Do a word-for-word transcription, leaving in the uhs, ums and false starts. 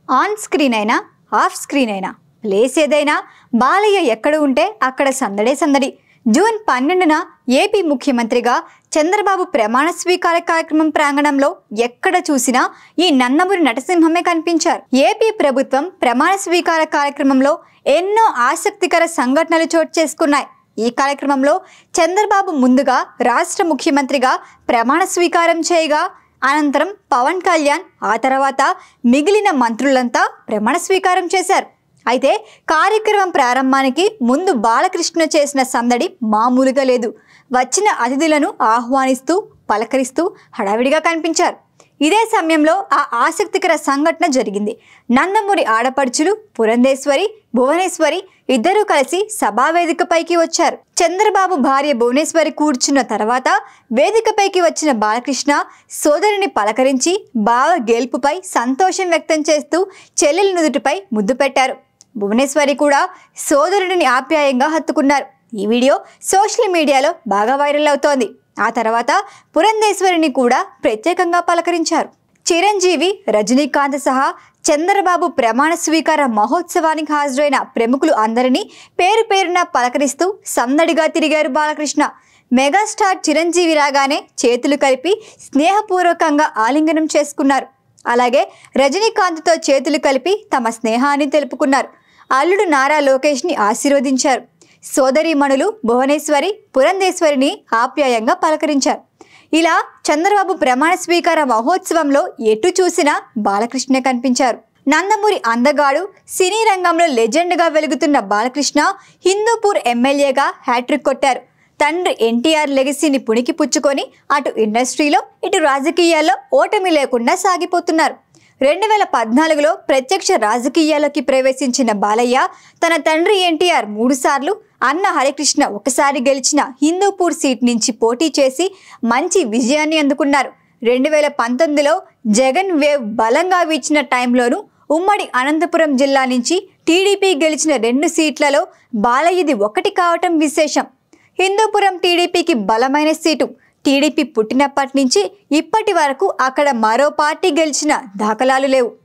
On screen అయినా off screen అయినా place ఏదైనా బాలయ్య ఎక్కడ ఉంటే అక్కడ సందడే సందడి. జూన్ పన్నెండున ఏపీ ముఖ్యమంత్రిగా చంద్రబాబు ప్రమాణ స్వీకార కార్యక్రమం ప్రాంగణంలో ఎక్కడ చూసినా ఈ నందమూరి నటసింహమే కనిపించారు. ఏపీ ప్రభుత్వం ప్రమాణ స్వీకార కార్యక్రమంలో ఎన్నో ఆసక్తికర సంఘటనలు చోటు చేసుకున్నాయి. ఈ కార్యక్రమంలో చంద్రబాబు ముందుగా రాష్ట్ర ముఖ్యమంత్రిగా ప్రమాణ స్వీకారం చేయగా అనంతరం పవన్ కళ్యాణ్, ఆ తర్వాత మిగిలిన మంత్రులంతా ప్రమాణ స్వీకారం చేశారు. అయితే కార్యక్రమం ప్రారంభానికి ముందు బాలకృష్ణ చేసిన సందడి మామూలుగా లేదు. వచ్చిన అతిథులను ఆహ్వానిస్తూ పలకరిస్తూ హడావిడిగా కనిపించారు. ఇదే సమయంలో ఆ ఆసక్తికర సంఘటన జరిగింది. నందమూరి ఆడపడుచులు పురంధేశ్వరి, భువనేశ్వరి ఇద్దరూ కలిసి సభావేదికపైకి వచ్చారు. చంద్రబాబు భార్య భువనేశ్వరి కూర్చున్న తర్వాత వేదికపైకి వచ్చిన బాలకృష్ణ సోదరిని పలకరించి బావ గెలుపుపై సంతోషం వ్యక్తం చేస్తూ చెల్లెలి నుదుటిపై ముద్దు పెట్టారు. భువనేశ్వరి కూడా సోదరుడిని ఆప్యాయంగా హత్తుకున్నారు. ఈ వీడియో సోషల్ మీడియాలో బాగా వైరల్ అవుతోంది. ఆ తర్వాత పురంధేశ్వరిని కూడా ప్రత్యేకంగా పలకరించారు. చిరంజీవి, రజనీకాంత్ సహా చంద్రబాబు ప్రమాణ స్వీకార మహోత్సవానికి హాజరైన ప్రముఖులు అందరినీ పేరు పేరున పలకరిస్తూ సందడిగా తిరిగారు బాలకృష్ణ. మెగాస్టార్ చిరంజీవి రాగానే చేతులు కలిపి స్నేహపూర్వకంగా ఆలింగనం చేసుకున్నారు. అలాగే రజనీకాంత్తో చేతులు కలిపి తమ స్నేహాన్ని తెలుపుకున్నారు. అల్లుడు నారా లోకేష్ని ఆశీర్వదించారు. సోదరీమణులు భువనేశ్వరి, పురంధేశ్వరిని ఆప్యాయంగా పలకరించారు. ఇలా చంద్రబాబు ప్రమాణ స్వీకార మహోత్సవంలో ఎటు చూసినా బాలకృష్ణ కనిపించారు. నందమూరి అందగాడు, సినీ రంగంలో లెజెండ్గా వెలుగుతున్న బాలకృష్ణ హిందూపూర్ ఎమ్మెల్యేగా హ్యాట్రిక్ కొట్టారు. తండ్రి ఎన్టీఆర్ లెగసీని పుణికి పుచ్చుకొని అటు ఇండస్ట్రీలో ఇటు రాజకీయాల్లో ఓటమి లేకుండా సాగిపోతున్నారు. రెండు వేల పద్నాలుగులో ప్రత్యక్ష రాజకీయాల్లోకి ప్రవేశించిన బాలయ్య తన తండ్రి ఎన్టీఆర్ మూడు సార్లు, అన్న హరికృష్ణ ఒకసారి గెలిచిన హిందూపూర్ సీట్ నుంచి పోటీ చేసి మంచి విజయాన్ని అందుకున్నారు. రెండు వేల పంతొమ్మిదిలో జగన్ వేవ్ బలంగా వీచిన టైంలోనూ ఉమ్మడి అనంతపురం జిల్లా నుంచి టీడీపీ గెలిచిన రెండు సీట్లలో బాలయ్యది ఒకటి కావటం విశేషం. హిందూపురం టీడీపీకి బలమైన సీటు. టీడీపీ పుట్టినప్పటి నుంచి ఇప్పటి వరకు అక్కడ మరో పార్టీ గెలిచిన దాఖలాలు లేవు.